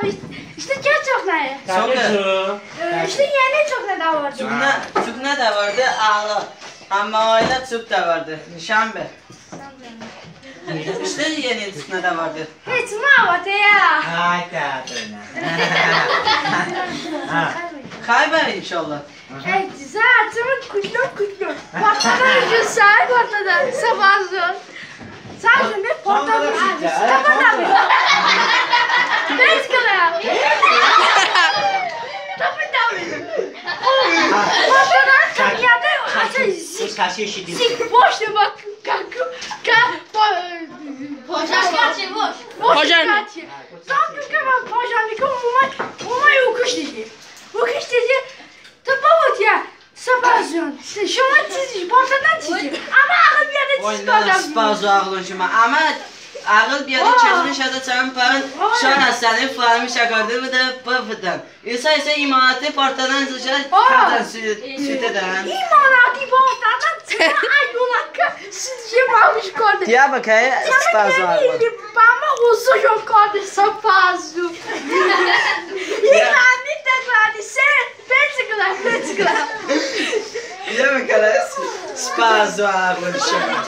abi. İşte geç çok ne? Çok İşte yeni çok ne daha vardı. Çukna da vardı, ağlı. Ama öyle çuk da vardı. Nişanbe. İşte yeni çukna da vardı. Hiç mi vardı ya? Hayda. Kayber inşallah. Evet, zaten kutlu. Portadan güzel, portadan sabahın. Sadece bir portadan Tamam. Beş kadar. Tabii. Portadan kapıyada Kaşı eşit. sik boştu bak. Poşaş kaçı boş. Pojan. Tam pojanlık umay okuş dedi. Okuş dedi. Tabii ya. Sabahın. Şuna çizici, portadan çizici. Ama ağır bir yerde çizdi Oyunda adam. spazı ağlın şuma. Ama ağıl bir yerde çekmiş adı çağın parın. Şan hastanı fırlamış akardı mı da pıfıdan. ise imalatı portadan sıçar. Kırdan süt eden. İmanatı portadan çizici. Ay yolakka sizce varmış kardeş. Diye bakayım spazı ağlın. Bana uzun yok kardeş sapazı. İkranlık da kardeş. Sen ben çıkılar. Diye bakayım spazı ağlın şuma.